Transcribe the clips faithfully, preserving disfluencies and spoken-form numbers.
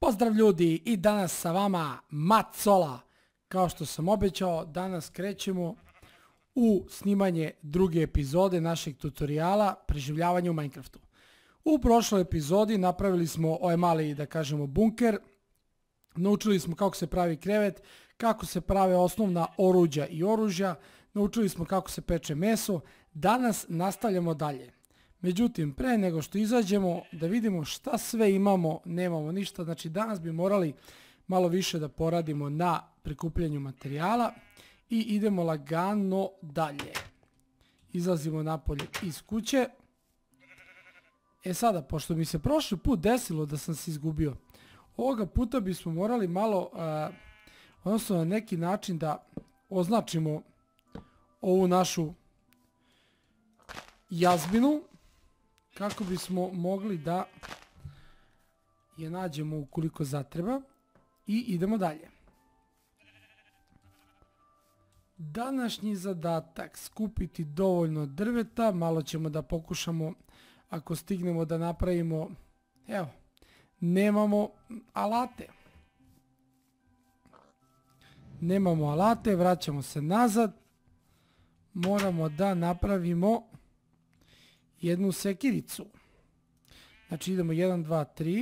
Pozdrav ljudi, i danas sa vama Macola. Kao što sam obećao, danas krećemo u snimanje druge epizode našeg tutoriala preživljavanja u Minecraftu. U prošloj epizodi napravili smo ovaj mali, da kažemo, bunker. Naučili smo kako se pravi krevet, kako se prave osnovna oruđa i oružja. Naučili smo kako se peče meso. Danas nastavljamo dalje. Međutim, pre nego što izađemo da vidimo šta sve imamo, nemamo ništa. Znači danas bi morali malo više da poradimo na prikupljanju materijala i idemo lagano dalje. Izlazimo napolje iz kuće. E sada, pošto mi se prošli put desilo da sam se izgubio, ovoga puta bismo morali malo, a, odnosno na neki način da označimo ovu našu jazbinu, kako bismo mogli da je nađemo ukoliko zatreba i idemo dalje. Današnji zadatak, skupiti dovoljno drveta, malo ćemo da pokušamo ako stignemo da napravimo, evo, nemamo alate. Nemamo alate, vraćamo se nazad, moramo da napravimo jednu sekiricu. Znači idemo jedan, dva, tri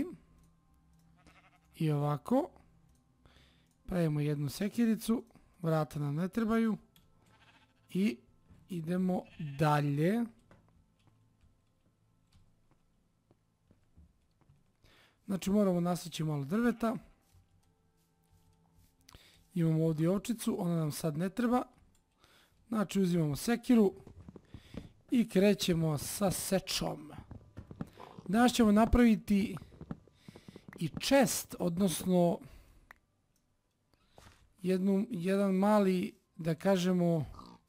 i ovako pravimo jednu sekiricu, vrata nam ne trebaju i idemo dalje. Znači moramo naseći malo drveta. Imamo ovdje ovčicu, ona nam sad ne treba. Znači uzimamo sekiru i krećemo sa sečom. Danas ćemo napraviti i chest, odnosno jednu, jedan mali, da kažemo,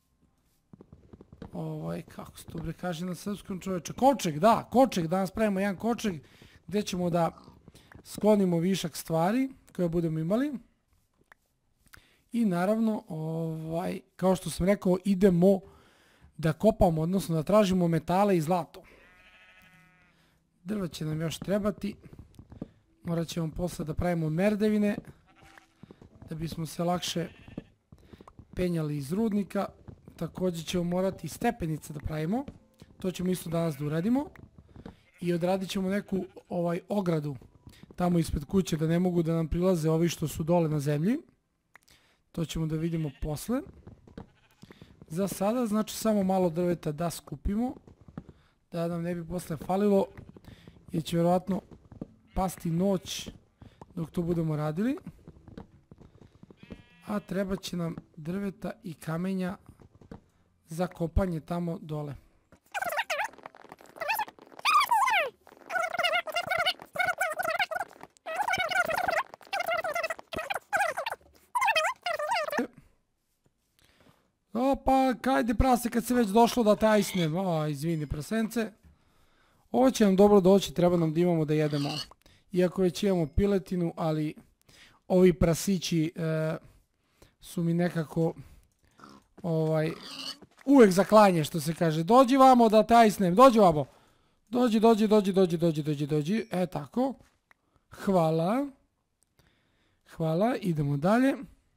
ovaj, kako se to bre kaže na srpskom, čoveče, koček, da, koček, danas pravimo jedan koček gdje ćemo da sklonimo višak stvari koje budemo imali. I naravno, ovaj, kao što sam rekao, idemo da kopamo, odnosno da tražimo metale i zlato. Drva će nam još trebati. Morat ćemo posle da pravimo merdevine, da bismo se lakše penjali iz rudnika. Također ćemo morati stepenice da pravimo. To ćemo isto danas da uradimo. I odradit ćemo neku ovaj ogradu tamo ispred kuće, da ne mogu da nam prilaze ovi što su dole na zemlji. To ćemo da vidimo posle. Za sada, znači, samo malo drveta da skupimo, da nam ne bi posle falilo, jer će vjerojatno pasti noć dok to budemo radili. A treba će nam drveta i kamenja za kopanje tamo dole. Opa, kajde prase kad se već došlo da tajsnem. O, izvini prasence. Ovo će nam dobro doći, treba nam da imamo da jedemo. Iako već imamo piletinu, ali ovi prasići e, su mi nekako ovaj, uvek za klanje, što se kaže. Dođi vamo da tajsnem, dođi vamo. Dođi, dođi, dođi, dođi, dođi, dođi, dođi. E tako. Hvala. Hvala, idemo dalje.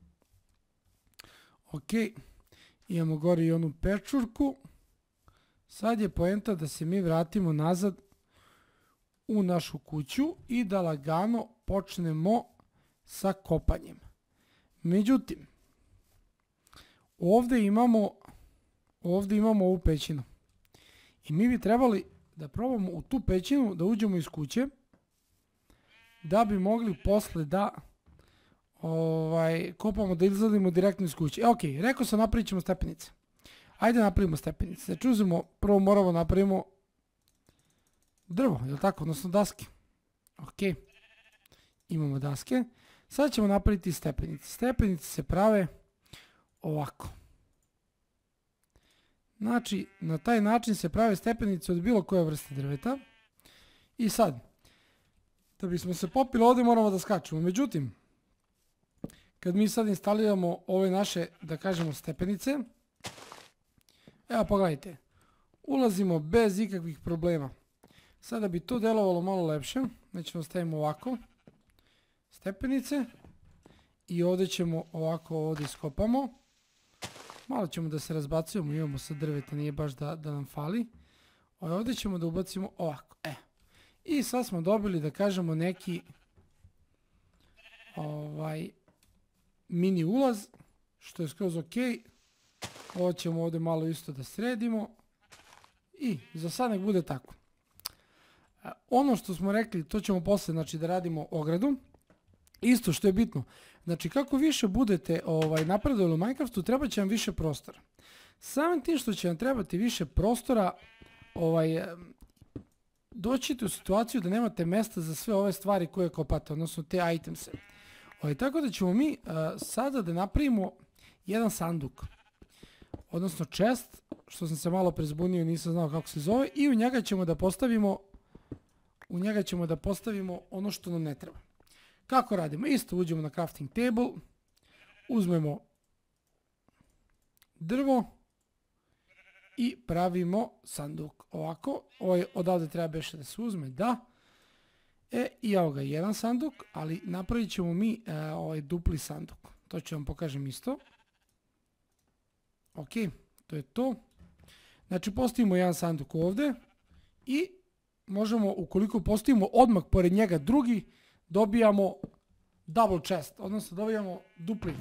Okej. Imamo gore i onu pečurku. Sad je poenta da se mi vratimo nazad u našu kuću i da lagano počnemo sa kopanjem. Međutim, ovdje imamo ovdje imamo ovu pećinu. I mi bi trebali da probamo u tu pećinu da uđemo iz kuće, da bi mogli posle da Ovaj, kopamo, da izladimo direktno iz kuće. E, ok, rekao sam napravit ćemo stepenice. Ajde napravimo stepenice. Znači uzmemo, prvo moramo napravimo drvo, je li tako? Odnosno daske. Ok, imamo daske. Sad ćemo napraviti stepenice. Stepenice se prave ovako. Znači, na taj način se prave stepenice od bilo koje vrste drveta. I sad, da bismo se popili ovdje moramo da skačemo. Međutim, kad mi sad instaliramo ove naše, da kažemo, stepenice, evo pogledajte, ulazimo bez ikakvih problema. Sada bi to delovalo malo lepše, znači stavimo ovako, stepenice i ovdje ćemo ovako ovdje iskopamo. Malo ćemo da se razbacujemo, imamo sad drveta, nije baš da, da nam fali. Ovdje ćemo da ubacimo ovako, e. I sad smo dobili, da kažemo, neki ovaj mini ulaz, što je skroz ok. Ovo ćemo ovdje malo isto da sredimo. I za sad nek bude tako. Ono što smo rekli, to ćemo posle, znači, da radimo ogradu. Isto što je bitno, znači kako više budete ovaj, napredovali u Minecraftu, treba će vam više prostora. Samim tim što će vam trebati više prostora, ovaj, doćete u situaciju da nemate mjesta za sve ove stvari koje kopate, odnosno te itemse. Ovaj, tako da ćemo mi uh, sada da napravimo jedan sanduk, odnosno chest, što sam se malo prezbunio, nisam znao kako se zove, i u njega ćemo da postavimo, u njega ćemo da postavimo ono što nam ne treba. Kako radimo? Isto uđemo na crafting table, uzmemo drvo i pravimo sanduk. Ovako, ovaj odavde treba beše da se uzme, da. E, i evo ga, jedan sanduk, ali napravit ćemo mi e, ovaj dupli sanduk. To ću vam pokažem isto. Ok, to je to. Znači, postavimo jedan sanduk ovdje i možemo, ukoliko postavimo odmah pored njega drugi, dobijamo double chest, odnosno dobijamo dupli.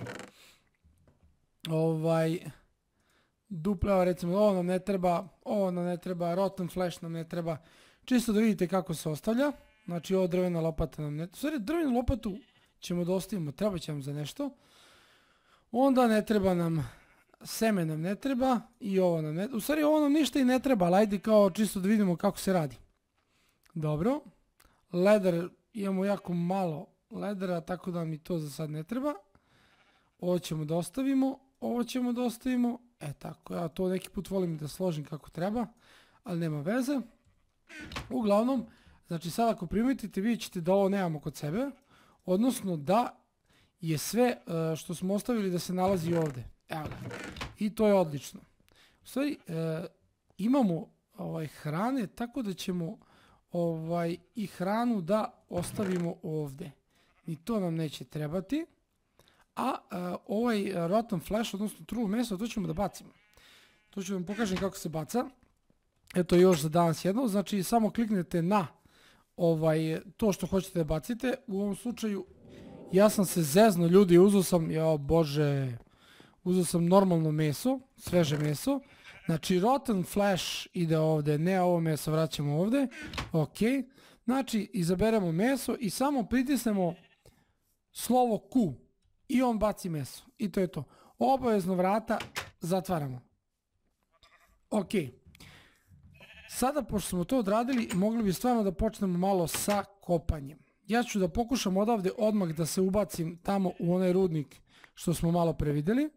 Ovaj, dupla, recimo, ovo nam ne treba, ovo nam ne treba, rotten flash nam ne treba. Čisto da vidite kako se ostavlja. Znači, ovo drvena lopata nam ne treba. U stvari, drvenu lopatu ćemo da ostavimo, treba će nam za nešto. Onda ne treba nam, seme nam ne treba i ovo nam ne treba. U stvari, ovo nam ništa i ne treba, ali ajde kao čisto da vidimo kako se radi. Dobro. Leather, imamo jako malo ledera, tako da mi to za sad ne treba. Ovo ćemo da ostavimo, ovo ćemo da ostavimo. E tako, ja to neki put volim da složim kako treba, ali nema veze. Uglavnom, znači sad ako primetite, vidjet ćete da ovo nemamo kod sebe, odnosno da je sve uh, što smo ostavili da se nalazi ovdje. Evo ga. I to je odlično. U stvari, uh, imamo ovaj, hrane, tako da ćemo ovaj, i hranu da ostavimo ovdje. I to nam neće trebati. A uh, ovaj uh, rotten flesh, odnosno trulo meso, to ćemo da bacimo. To ću vam pokažem kako se baca. Eto još za danas jedno. Znači samo kliknete na ovaj, to što hoćete da bacite. U ovom slučaju ja sam se zezno, ljudi, uzeo sam, jao bože, uzeo sam normalno meso, sveže meso. Znači rotten flesh ide ovdje, ne ovo meso vraćamo ovdje. Ok. Znači izaberemo meso i samo pritisnemo slovo Q i on baci meso. I to je to. Obavezno vrata zatvaramo. Ok. Sada, pošto smo to odradili, mogli bi stvarno da počnemo malo sa kopanjem. Ja ću da pokušam odavde odmah da se ubacim tamo u onaj rudnik što smo malo previdjeli.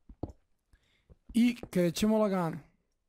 I krećemo lagano.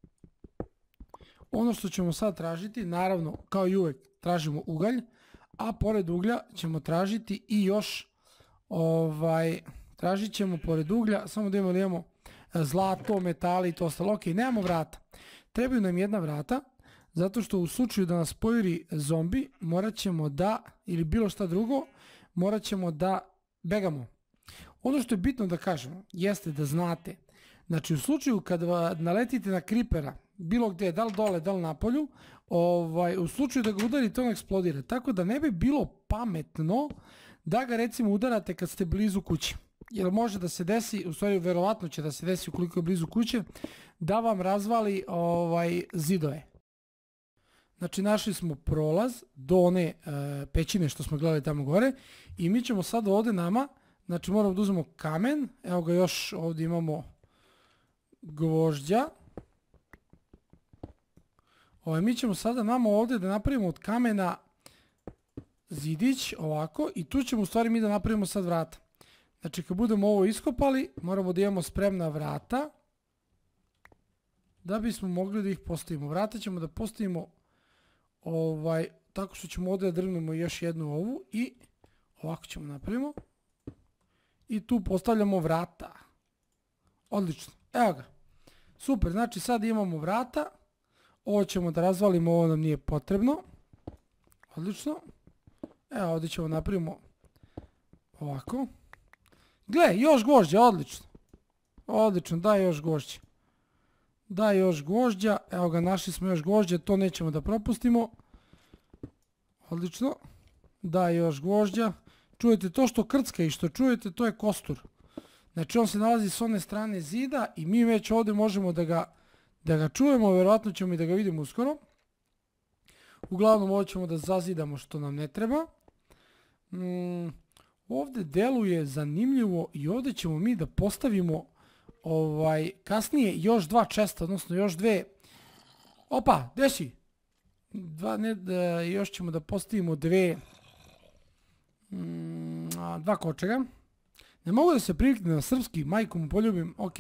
Ono što ćemo sad tražiti, naravno, kao i uvek, tražimo ugalj, a pored uglja ćemo tražiti i još, ovaj, tražit ćemo pored uglja, samo da imamo, da imamo zlato, metali i to ostalo. Ok, nemamo vrata. Trebaju nam jedna vrata, zato što u slučaju da nas pojuri zombi, morat ćemo da, ili bilo šta drugo, morat ćemo da begamo. Ono što je bitno da kažemo, jeste da znate, znači u slučaju kada naletite na creepera, bilo gdje, da li dole, da li na polju, ovaj, u slučaju da ga udarite, on eksplodira. Tako da ne bi bilo pametno da ga recimo udarate kad ste blizu kuće. Jer može da se desi, u stvari verovatno će da se desi ukoliko je blizu kuće, da vam razvali ovaj, zidove. Znači našli smo prolaz do one e, pećine što smo gledali tamo gore i mi ćemo sad ovdje nama, znači moramo da uzmemo kamen, evo ga još ovdje imamo gvožđa. Ovaj, mi ćemo sada nama ovdje da napravimo od kamena zidić ovako i tu ćemo u stvari mi da napravimo sad vrata. Znači kad budemo ovo iskopali moramo da imamo spremna vrata da bismo mogli da ih postavimo. Vrata ćemo da postavimo ovaj, tako što ćemo ovdje da drvnemo još jednu ovu i ovako ćemo napravimo i tu postavljamo vrata. Odlično, evo ga. Super, znači sad imamo vrata. Ovo ćemo da razvalimo, ovo nam nije potrebno. Odlično. Evo ovdje ćemo napravimo Ovako. Gle, još gvožđa, odlično. Odlično, daj još gvožđa. Daj još gvožđa. Evo ga, našli smo još gvožđa, to nećemo da propustimo. Odlično. Daj još gvožđa. Čujete to što krcka i što čujete, to je kostur. Znači on se nalazi s one strane zida i mi već ovdje možemo da ga, da ga čujemo, vjerojatno ćemo i da ga vidimo uskoro. Uglavnom ovo ćemo da zazidamo što nam ne treba. Mm, ovdje deluje zanimljivo i ovdje ćemo mi da postavimo ovaj, kasnije još dva česta, odnosno još dve. Opa, gdje si? Dva, ne, da, još ćemo da postavimo dve, mm, a, dva kočega. Ne mogu da se priviknem na srpski, majku mu poljubim, ok.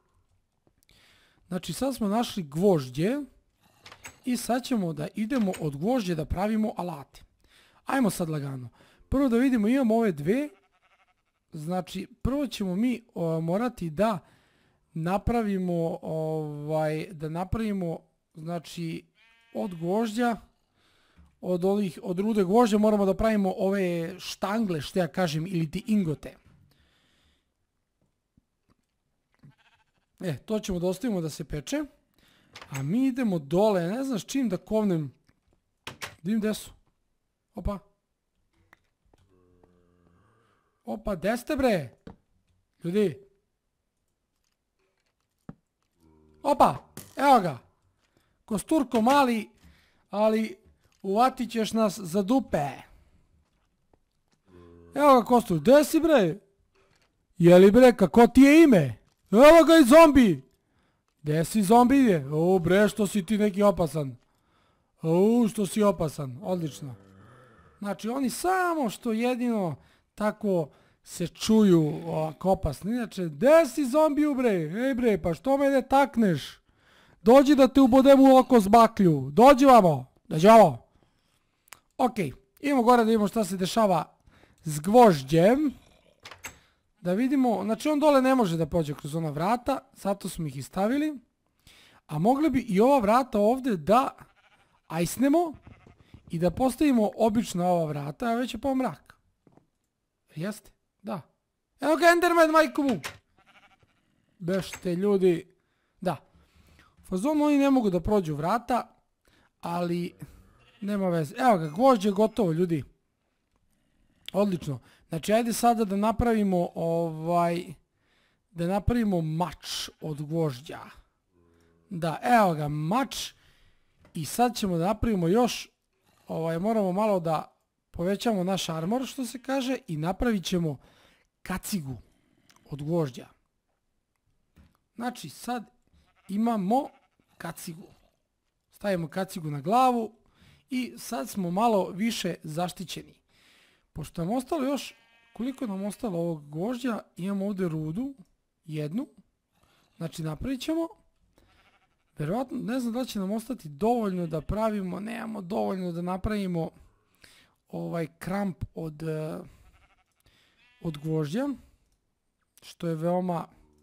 Znači sad smo našli gvožđe i sad ćemo da idemo od gvožđe da pravimo alate. Ajmo sad lagano. Prvo da vidimo, imamo ove dve. Znači prvo ćemo mi o, morati da napravimo, ovaj, da napravimo, znači od gvožđa, od ovih, od rude gvožđa moramo da pravimo ove štangle, što ja kažem, ili ti ingote. E, to ćemo da ostavimo da se peče. A mi idemo dole, ne znam s čim da kovnem. Vidim gde su. Opa. Opa, gde ste bre? Ljudi. Opa, evo ga. Kosturko mali, ali uvatit ćeš nas za dupe. Evo ga Kostur, gde si bre? Jeli bre, kako ti je ime? Evo ga i zombi. Gde si zombi je? O bre, što si ti neki opasan. O, što si opasan, odlično. Znači oni samo što jedino tako se čuju ovako opasni. Inače, gde si zombiju bre? Ej bre, pa što me ne takneš? Dođi da te ubodem u oko s baklju. Dođi vamo. Dođi vamo. Ok, idemo gore da vidimo šta se dešava s gvožđem. Da vidimo, znači on dole ne može da prođe kroz ona vrata, zato smo ih i stavili. A mogli bi i ova vrata ovdje da ajsnemo i da postavimo obična ova vrata, a već je pao mrak. Jeste? Da. Evo ga Enderman, majku mu! Bešte ljudi. Da. U fazonu oni ne mogu da prođu vrata, ali nema veze. Evo ga, gvožđe je gotovo ljudi. Odlično. Znači, ajde sada da napravimo ovaj, da napravimo mač od gvožđa. Da, evo ga, mač. I sad ćemo da napravimo još, ovaj, moramo malo da povećamo naš armor, što se kaže, i napravit ćemo kacigu od gvožđa. Znači, sad imamo kacigu. Stavimo kacigu na glavu i sad smo malo više zaštićeni. Pošto nam ostalo još, koliko nam ostalo ovog gvožđa, imamo ovdje rudu, jednu, znači napravit ćemo, verovatno, ne znam da će nam ostati dovoljno da pravimo, nemamo dovoljno da napravimo ovaj kramp od, od gvožđa, što je veoma,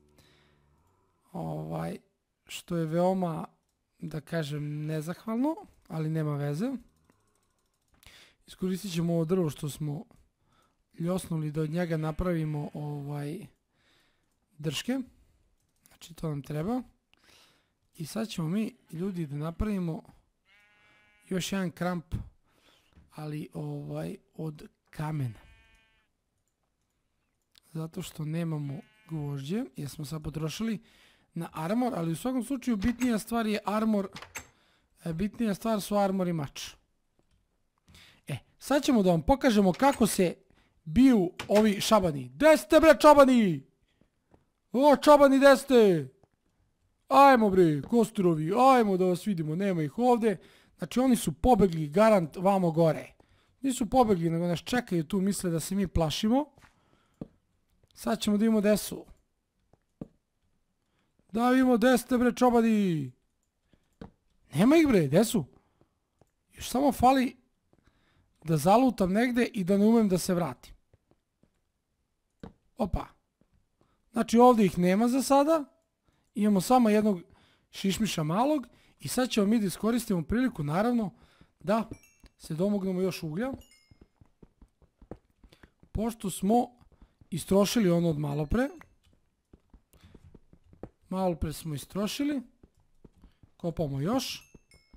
ovaj, što je veoma, da kažem, nezahvalno, ali nema veze. Iskoristit ćemo ovo drvo što smo ljosnuli da od njega napravimo ovaj drške. Znači to nam treba. I sad ćemo mi ljudi da napravimo još jedan kramp, ali ovaj od kamena. Zato što nemamo gvožđe, jer smo sad potrošili na armor, ali u svakom slučaju bitnija stvar je armor, bitnija stvar su armor i mač. E, sad ćemo da vam pokažemo kako se biju ovi šabani. Gde ste bre čabani? O, čabani, gde ste? Ajmo bre, kosturovi, ajmo da vas vidimo, nema ih ovdje. Znači oni su pobegli, garant, vamo gore. Nisu pobegli, nego nas čekaju tu, misle da se mi plašimo. Sad ćemo da vidimo gde su. Da vidimo gde ste bre čabani. Nema ih bre, gde su? Još samo fali da zalutam negde i da ne umem da se vratim. Opa. Znači ovdje ih nema za sada. Imamo samo jednog šišmiša malog. I sad ćemo mi da iskoristimo priliku, naravno, da se domognemo još uglja. Pošto smo istrošili ono od malo pre. Malo pre smo istrošili. Kopamo još.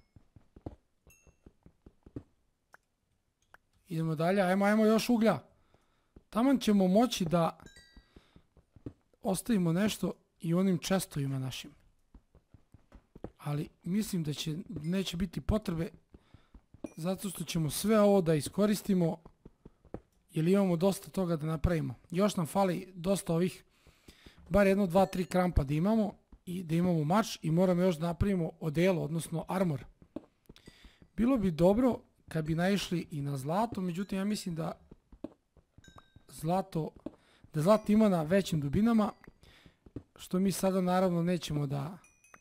Idemo dalje, ajmo, ajmo još uglja. Taman ćemo moći da ostavimo nešto i onim čestovima našim. Ali mislim da će, neće biti potrebe, zato što ćemo sve ovo da iskoristimo, jer imamo dosta toga da napravimo. Još nam fali dosta ovih, bar jedno, dva, tri krampa da imamo i da imamo mač i moramo još da napravimo odelo, odnosno armor. Bilo bi dobro kad bi naišli i na zlato, međutim ja mislim da zlato, da zlato ima na većim dubinama, što mi sada naravno nećemo da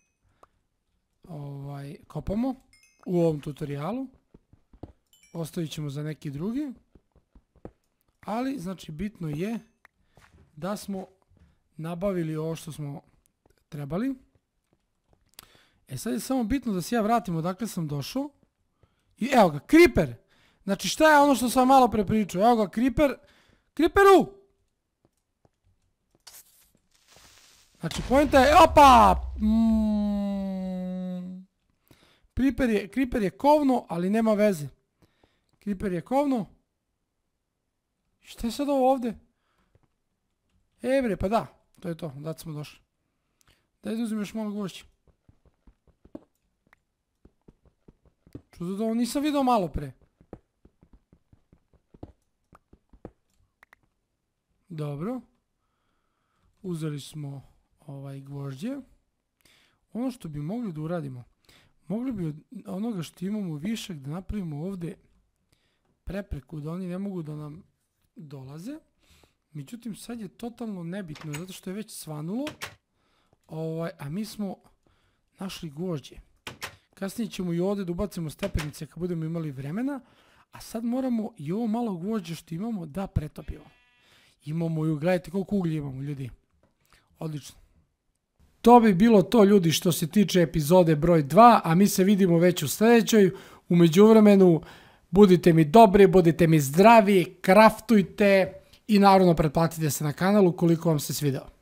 ovaj, kopamo u ovom tutorialu. Ostavit ćemo za neki drugi. Ali, znači, bitno je da smo nabavili ovo što smo trebali. E sad je samo bitno da se ja vratim odakle sam došao. I evo ga, Creeper! Znači, šta je ono što sam malo pre pričao? Evo ga, Creeper! Creeperu! Znači, pojenta je, opa! Mm. Creeper je, Creeper je kovno, ali nema veze. Creeper je kovno. Šta je sad ovo ovde? E bre, pa da, to je to, da smo došli. Daj da uzim još malo gvožđa. Čudo da ovo nisam vidio malo pre. Dobro. Uzeli smo ovaj gvožđe. Ono što bi mogli da uradimo, mogli bi od onoga što imamo višak da napravimo ovde prepreku, da oni ne mogu da nam dolaze. Međutim, sad je totalno nebitno, zato što je već svanulo. Ovaj, a mi smo našli gvožđe. Kasnije ćemo i ovdje da ubacimo stepenice kad budemo imali vremena. A sad moramo i ovo malo gvožđe što imamo da pretopimo. Imamo ju, gledajte koliko uglja imamo, ljudi. Odlično. To bi bilo to, ljudi, što se tiče epizode broj dva, a mi se vidimo već u sljedećoj. U međuvremenu, budite mi dobri, budite mi zdravi, kraftujte i naravno pretplatite se na kanal ukoliko vam se svideo.